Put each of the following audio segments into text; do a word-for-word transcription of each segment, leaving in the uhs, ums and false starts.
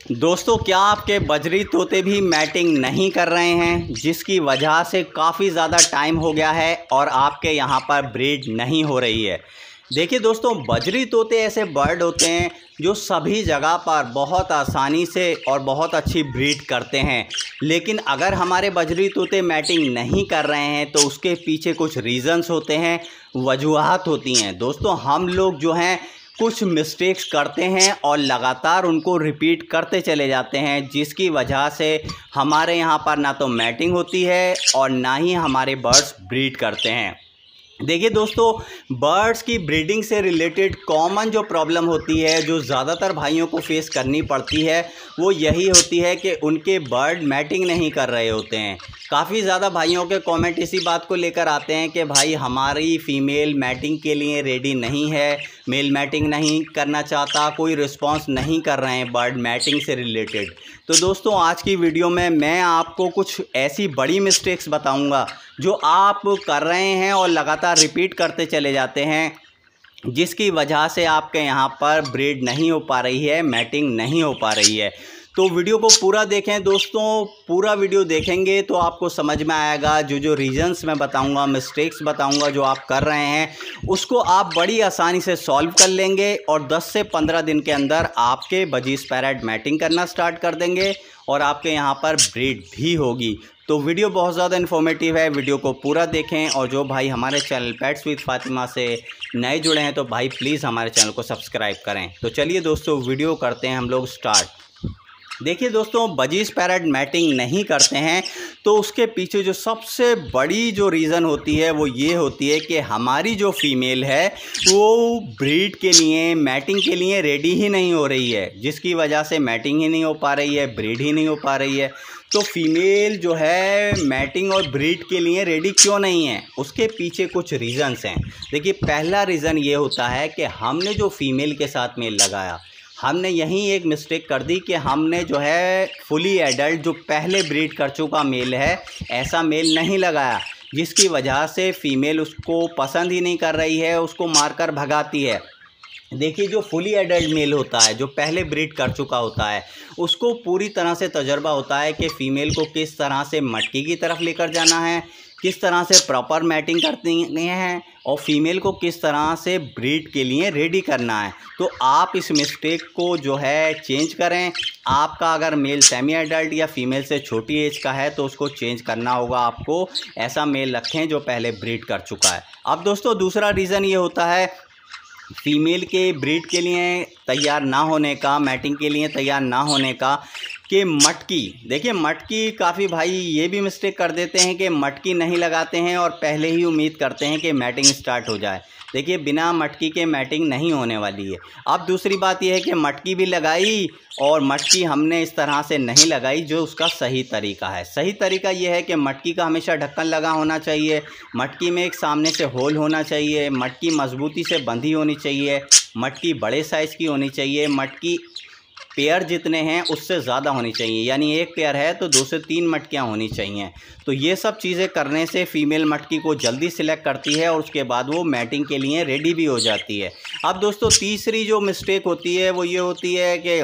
दोस्तों, क्या आपके बजरी तोते भी मैटिंग नहीं कर रहे हैं, जिसकी वजह से काफ़ी ज़्यादा टाइम हो गया है और आपके यहाँ पर ब्रीड नहीं हो रही है। देखिए दोस्तों, बजरी तोते ऐसे बर्ड होते हैं जो सभी जगह पर बहुत आसानी से और बहुत अच्छी ब्रीड करते हैं, लेकिन अगर हमारे बजरी तोते मैटिंग नहीं कर रहे हैं तो उसके पीछे कुछ रीज़न्स होते हैं, वजूहात होती हैं। दोस्तों, हम लोग जो हैं कुछ मिस्टेक्स करते हैं और लगातार उनको रिपीट करते चले जाते हैं, जिसकी वजह से हमारे यहाँ पर ना तो मैटिंग होती है और ना ही हमारे बर्ड्स ब्रीड करते हैं। देखिए दोस्तों, बर्ड्स की ब्रीडिंग से रिलेटेड कॉमन जो प्रॉब्लम होती है, जो ज़्यादातर भाइयों को फेस करनी पड़ती है, वो यही होती है कि उनके बर्ड मैटिंग नहीं कर रहे होते हैं। काफ़ी ज़्यादा भाइयों के कमेंट इसी बात को लेकर आते हैं कि भाई हमारी फ़ीमेल मैटिंग के लिए रेडी नहीं है, मेल मैटिंग नहीं करना चाहता, कोई रिस्पांस नहीं कर रहे हैं बर्ड मैटिंग से रिलेटेड। तो दोस्तों, आज की वीडियो में मैं आपको कुछ ऐसी बड़ी मिस्टेक्स बताऊंगा जो आप कर रहे हैं और लगातार रिपीट करते चले जाते हैं, जिसकी वजह से आपके यहाँ पर ब्रीड नहीं हो पा रही है, मैटिंग नहीं हो पा रही है। तो वीडियो को पूरा देखें दोस्तों, पूरा वीडियो देखेंगे तो आपको समझ में आएगा। जो जो रीजंस मैं बताऊंगा, मिस्टेक्स बताऊंगा जो आप कर रहे हैं, उसको आप बड़ी आसानी से सॉल्व कर लेंगे और दस से पंद्रह दिन के अंदर आपके बजीज पैरेट मैटिंग करना स्टार्ट कर देंगे और आपके यहाँ पर ब्रीड भी होगी। तो वीडियो बहुत ज़्यादा इन्फॉर्मेटिव है, वीडियो को पूरा देखें। और जो भाई हमारे चैनल पेट्स विद फातिमा से नए जुड़े हैं तो भाई प्लीज़ हमारे चैनल को सब्सक्राइब करें। तो चलिए दोस्तों, वीडियो करते हैं हम लोग स्टार्ट। देखिए दोस्तों, बजीज पैरेट मैटिंग नहीं करते हैं तो उसके पीछे जो सबसे बड़ी जो रीज़न होती है वो ये होती है कि हमारी जो फीमेल है वो ब्रीड के लिए, मैटिंग के लिए रेडी ही नहीं हो रही है, जिसकी वजह से मैटिंग ही नहीं हो पा रही है, ब्रीड ही नहीं हो पा रही है। तो फीमेल जो है मैटिंग और ब्रीड के लिए रेडी क्यों नहीं है, उसके पीछे कुछ रीज़न्स हैं। देखिए, पहला रीज़न ये होता है कि हमने जो फीमेल के साथ मेल लगाया, हमने यहीं एक मिस्टेक कर दी कि हमने जो है फुली एडल्ट जो पहले ब्रीड कर चुका मेल है, ऐसा मेल नहीं लगाया, जिसकी वजह से फ़ीमेल उसको पसंद ही नहीं कर रही है, उसको मारकर भगाती है। देखिए, जो फुली एडल्ट मेल होता है, जो पहले ब्रीड कर चुका होता है, उसको पूरी तरह से तजर्बा होता है कि फ़ीमेल को किस तरह से मटकी की तरफ लेकर जाना है, किस तरह से प्रॉपर मैटिंग करनी है और फीमेल को किस तरह से ब्रीड के लिए रेडी करना है। तो आप इस मिस्टेक को जो है चेंज करें। आपका अगर मेल सेमी एडल्ट या फीमेल से छोटी एज का है तो उसको चेंज करना होगा आपको। ऐसा मेल रखें जो पहले ब्रीड कर चुका है। अब दोस्तों, दूसरा रीज़न ये होता है फीमेल के ब्रीड के लिए तैयार ना होने का, मैटिंग के लिए तैयार ना होने का, कि मटकी। देखिए, मटकी काफ़ी भाई ये भी मिस्टेक कर देते हैं कि मटकी नहीं लगाते हैं और पहले ही उम्मीद करते हैं कि मैटिंग स्टार्ट हो जाए। देखिए, बिना मटकी के मैटिंग नहीं होने वाली है। अब दूसरी बात यह है कि मटकी भी लगाई और मटकी हमने इस तरह से नहीं लगाई जो उसका सही तरीका है। सही तरीका यह है कि मटकी का हमेशा ढक्कन लगा होना चाहिए, मटकी में एक सामने से होल होना चाहिए, मटकी मजबूती से बंधी होनी चाहिए, मटकी बड़े साइज़ की होनी चाहिए, मटकी पेयर जितने हैं उससे ज़्यादा होनी चाहिए, यानी एक पेयर है तो दो से तीन मटकियाँ होनी चाहिए। तो ये सब चीज़ें करने से फ़ीमेल मटकी को जल्दी सिलेक्ट करती है और उसके बाद वो मैटिंग के लिए रेडी भी हो जाती है। अब दोस्तों, तीसरी जो मिस्टेक होती है वो ये होती है कि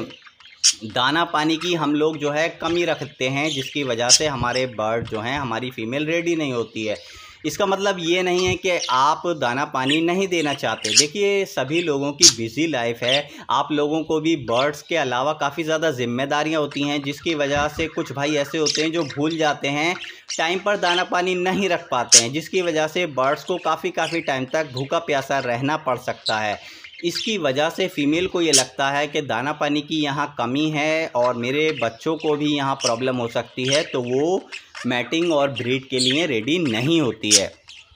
दाना पानी की हम लोग जो है कमी रखते हैं, जिसकी वजह से हमारे बर्ड जो हैं, हमारी फ़ीमेल रेडी नहीं होती है। इसका मतलब ये नहीं है कि आप दाना पानी नहीं देना चाहते। देखिए, सभी लोगों की बिज़ी लाइफ है, आप लोगों को भी बर्ड्स के अलावा काफ़ी ज़्यादा जिम्मेदारियां होती हैं, जिसकी वजह से कुछ भाई ऐसे होते हैं जो भूल जाते हैं, टाइम पर दाना पानी नहीं रख पाते हैं, जिसकी वजह से बर्ड्स को काफ़ी काफ़ी टाइम तक भूखा प्यासा रहना पड़ सकता है। इसकी वजह से फ़ीमेल को ये लगता है कि दाना पानी की यहाँ कमी है और मेरे बच्चों को भी यहाँ प्रॉब्लम हो सकती है, तो वो मैटिंग और ब्रीड के लिए रेडी नहीं होती है।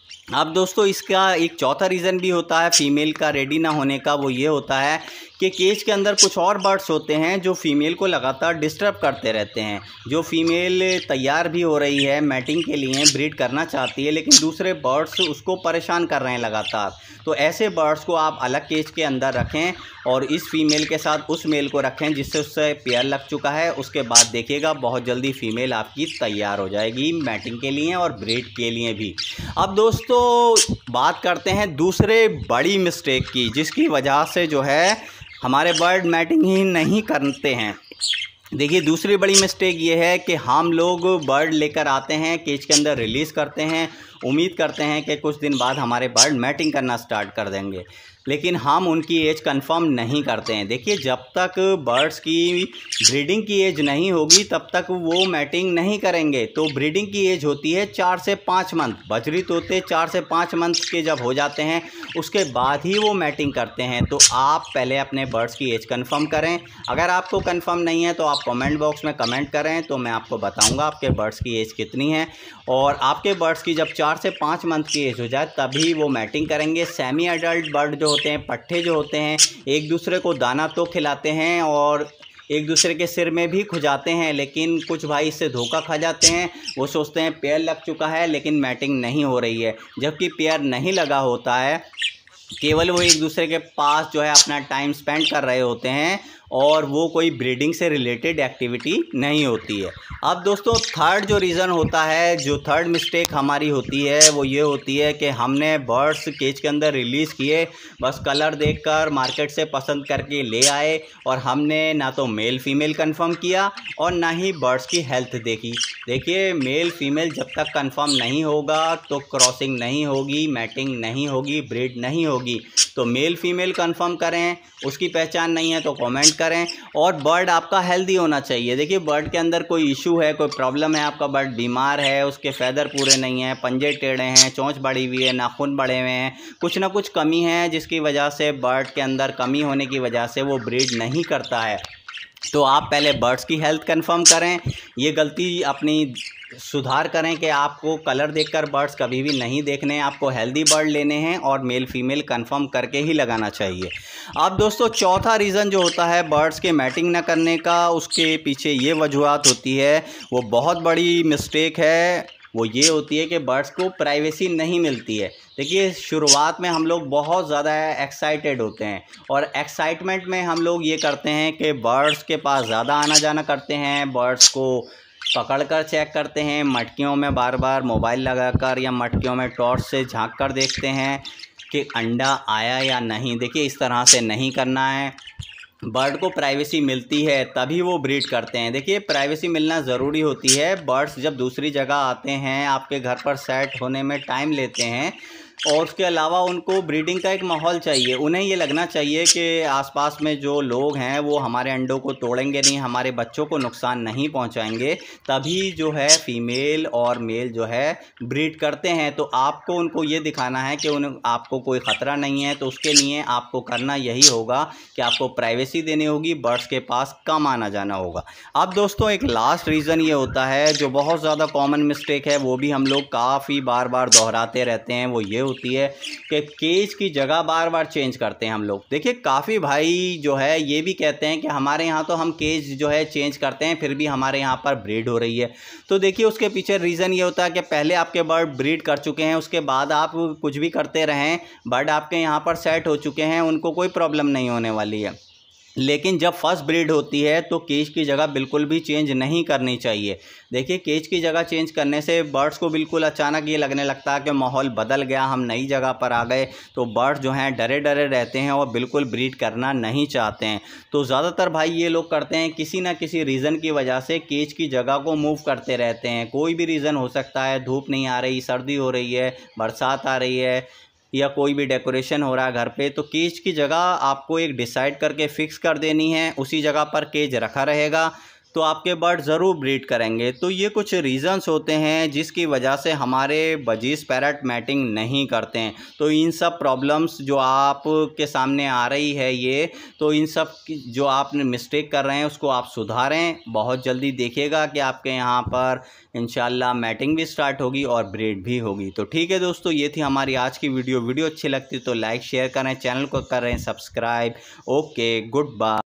अब दोस्तों, इसका एक चौथा रीज़न भी होता है फ़ीमेल का रेडी ना होने का। वो ये होता है कि केज के अंदर कुछ और बर्ड्स होते हैं जो फीमेल को लगातार डिस्टर्ब करते रहते हैं। जो फीमेल तैयार भी हो रही है मैटिंग के लिए, ब्रीड करना चाहती है, लेकिन दूसरे बर्ड्स उसको परेशान कर रहे हैं लगातार। तो ऐसे बर्ड्स को आप अलग केज के अंदर रखें और इस फीमेल के साथ उस मेल को रखें जिससे उससे पेयर लग चुका है। उसके बाद देखिएगा बहुत जल्दी फीमेल आपकी तैयार हो जाएगी मैटिंग के लिए और ब्रीड के लिए भी। अब दोस्तों, बात करते हैं दूसरे बड़ी मिस्टेक की, जिसकी वजह से जो है हमारे बर्ड मैटिंग ही नहीं करते हैं। देखिए दूसरी बड़ी मिस्टेक ये है कि हम लोग बर्ड लेकर आते हैं, केज के अंदर रिलीज़ करते हैं, उम्मीद करते हैं कि कुछ दिन बाद हमारे बर्ड मैटिंग करना स्टार्ट कर देंगे, लेकिन हम उनकी एज कंफर्म नहीं करते हैं। देखिए जब तक बर्ड्स की ब्रीडिंग की एज नहीं होगी तब तक वो मैटिंग नहीं करेंगे। तो ब्रीडिंग की एज होती है चार से पाँच मंथ। बजरी तोते चार से पाँच मंथ के जब हो जाते हैं उसके बाद ही वो मैटिंग करते हैं। तो आप पहले अपने बर्ड्स की एज कंफर्म करें। अगर आपको कंफर्म नहीं है तो आप कमेंट बॉक्स में कमेंट करें, तो मैं आपको बताऊंगा आपके बर्ड्स की एज कितनी है। और आपके बर्ड्स की जब चार से पाँच मंथ की एज हो जाए तभी वो मैटिंग करेंगे। सेमी अडल्ट बर्ड जो होते हैं, पट्ठे जो होते हैं, एक दूसरे को दाना तो खिलाते हैं और एक दूसरे के सिर में भी खुजाते हैं, लेकिन कुछ भाई इससे धोखा खा जाते हैं। वो सोचते हैं पेयर लग चुका है लेकिन मैटिंग नहीं हो रही है, जबकि पेयर नहीं लगा होता है, केवल वो एक दूसरे के पास जो है अपना टाइम स्पेंड कर रहे होते हैं और वो कोई ब्रीडिंग से रिलेटेड एक्टिविटी नहीं होती है। अब दोस्तों थर्ड जो रीज़न होता है, जो थर्ड मिस्टेक हमारी होती है वो ये होती है कि हमने बर्ड्स केज के अंदर रिलीज़ किए, बस कलर देखकर मार्केट से पसंद करके ले आए और हमने ना तो मेल फीमेल कंफर्म किया और ना ही बर्ड्स की हेल्थ देखी। देखिए मेल फीमेल जब तक कंफर्म नहीं होगा तो क्रॉसिंग नहीं होगी, मैटिंग नहीं होगी, ब्रीड नहीं होगी। तो मेल फीमेल कंफर्म करें, उसकी पहचान नहीं है तो कमेंट करें, और बर्ड आपका हेल्दी होना चाहिए। देखिए बर्ड के अंदर कोई इशू है, कोई प्रॉब्लम है, आपका बर्ड बीमार है, उसके फैदर पूरे नहीं हैं, पंजे टेढ़े हैं, चोंच बड़ी हुई है, नाखून बड़े हुए हैं, कुछ ना कुछ कमी है जिसकी वजह से बर्ड के अंदर कमी होने की वजह से वो ब्रीड नहीं करता है, तो आप पहले बर्ड्स की हेल्थ कंफर्म करें। ये गलती अपनी सुधार करें कि आपको कलर देखकर बर्ड्स कभी भी नहीं देखने हैं, आपको हेल्दी बर्ड लेने हैं और मेल फीमेल कंफर्म करके ही लगाना चाहिए। अब दोस्तों चौथा रीज़न जो होता है बर्ड्स के मैटिंग ना करने का, उसके पीछे ये वजूहत होती है, वो बहुत बड़ी मिस्टेक है। वो ये होती है कि बर्ड्स को प्राइवेसी नहीं मिलती है। देखिए शुरुआत में हम लोग बहुत ज़्यादा एक्साइटेड होते हैं और एक्साइटमेंट में हम लोग ये करते हैं कि बर्ड्स के पास ज़्यादा आना जाना करते हैं, बर्ड्स को पकड़ कर चेक करते हैं, मटकियों में बार बार मोबाइल लगाकर या मटकियों में टॉर्च से झांक कर देखते हैं कि अंडा आया या नहीं। देखिए इस तरह से नहीं करना है। बर्ड को प्राइवेसी मिलती है तभी वो ब्रीड करते हैं। देखिए प्राइवेसी मिलना ज़रूरी होती है। बर्ड्स जब दूसरी जगह आते हैं, आपके घर पर सेट होने में टाइम लेते हैं और उसके अलावा उनको ब्रीडिंग का एक माहौल चाहिए। उन्हें ये लगना चाहिए कि आसपास में जो लोग हैं वो हमारे अंडों को तोड़ेंगे नहीं, हमारे बच्चों को नुकसान नहीं पहुंचाएंगे, तभी जो है फीमेल और मेल जो है ब्रीड करते हैं। तो आपको उनको ये दिखाना है कि उन आपको कोई ख़तरा नहीं है। तो उसके लिए आपको करना यही होगा कि आपको प्राइवेसी देनी होगी, बर्ड्स के पास कम आना जाना होगा। अब दोस्तों एक लास्ट रीज़न ये होता है जो बहुत ज़्यादा कॉमन मिस्टेक है, वो भी हम लोग काफ़ी बार बार दोहराते रहते हैं, वो ये होती है कि केज की जगह बार बार चेंज करते हैं हम लोग। देखिए काफ़ी भाई जो है ये भी कहते हैं कि हमारे यहाँ तो हम केज जो है चेंज करते हैं फिर भी हमारे यहाँ पर ब्रीड हो रही है। तो देखिए उसके पीछे रीज़न ये होता है कि पहले आपके बर्ड ब्रीड कर चुके हैं, उसके बाद आप कुछ भी करते रहें, बर्ड आपके यहाँ पर सेट हो चुके हैं, उनको कोई प्रॉब्लम नहीं होने वाली है। लेकिन जब फर्स्ट ब्रीड होती है तो केज की जगह बिल्कुल भी चेंज नहीं करनी चाहिए। देखिए केज की जगह चेंज करने से बर्ड्स को बिल्कुल अचानक ये लगने लगता है कि माहौल बदल गया, हम नई जगह पर आ गए, तो बर्ड्स जो हैं डरे डरे रहते हैं और बिल्कुल ब्रीड करना नहीं चाहते हैं। तो ज़्यादातर भाई ये लोग करते हैं किसी ना किसी रीज़न की वजह से केज की जगह को मूव करते रहते हैं। कोई भी रीज़न हो सकता है, धूप नहीं आ रही, सर्दी हो रही है, बरसात आ रही है, या कोई भी डेकोरेशन हो रहा है घर पे, तो केज की जगह आपको एक डिसाइड करके फ़िक्स कर देनी है, उसी जगह पर केज रखा रहेगा तो आपके बर्ड ज़रूर ब्रीड करेंगे। तो ये कुछ रीज़न्स होते हैं जिसकी वजह से हमारे बजीज पैरट मैटिंग नहीं करते हैं। तो इन सब प्रॉब्लम्स जो आपके सामने आ रही है ये, तो इन सब जो आपने मिस्टेक कर रहे हैं उसको आप सुधारें। बहुत जल्दी देखिएगा कि आपके यहाँ पर इंशाल्लाह मैटिंग भी स्टार्ट होगी और ब्रीड भी होगी। तो ठीक है दोस्तों, ये थी हमारी आज की वीडियो। वीडियो अच्छी लगती तो लाइक शेयर करें, चैनल को करें सब्सक्राइब। Okay, good bye.